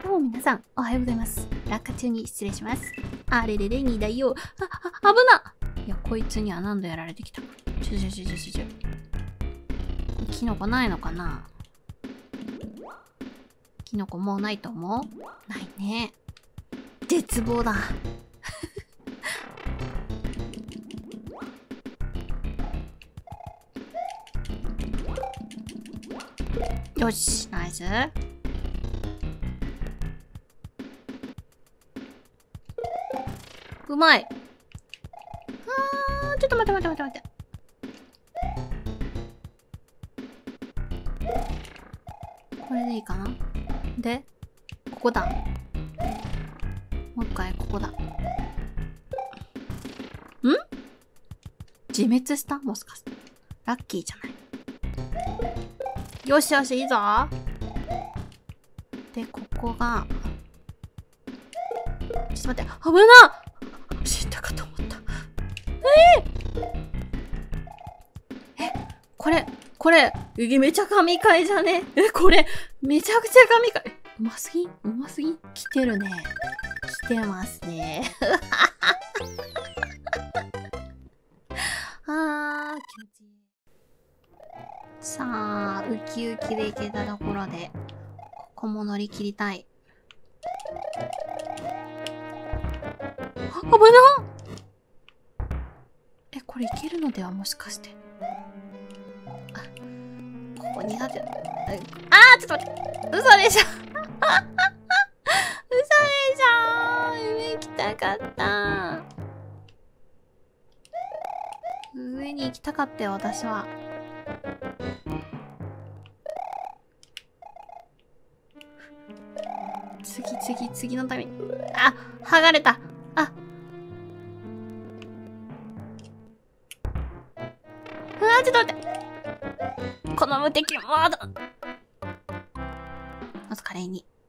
どうも皆さん、おはようございます。落下中に失礼します。あれれれにだよ。危な。いや、こいつには何度やられてきた。キノコないのかな？キノコもうないと思う？ないね。絶望だ。よし、ナイス。うまい。ちょっと待って。これでいいかな？で、ここだ。もう一回ここだ。ん？自滅した？もしかして。ラッキーじゃない。よしよし、いいぞ。で、ここが。ちょっと待って、危な！死んだかと思った。これ、めちゃ神回じゃね？これ、めちゃくちゃ神回。うますぎ？来てるね。来てますね。気持ちいい。さあ、ウキウキでいけたところで、ここも乗り切りたい。危な！これいけるのではもしかして。ここ苦手。ちょっと待って。嘘でしょ。上行きたかった。上に行きたかったよ、私は。次のために。剥がれた。ちょっと待って。この無敵モード。お疲れに。